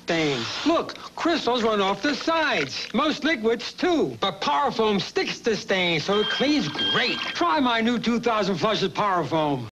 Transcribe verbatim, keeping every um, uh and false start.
stains. Look, crystals run off the sides. Most liquids, too. But Power Foam sticks to stains, so it cleans great. Try my new two thousand Flushes Power Foam.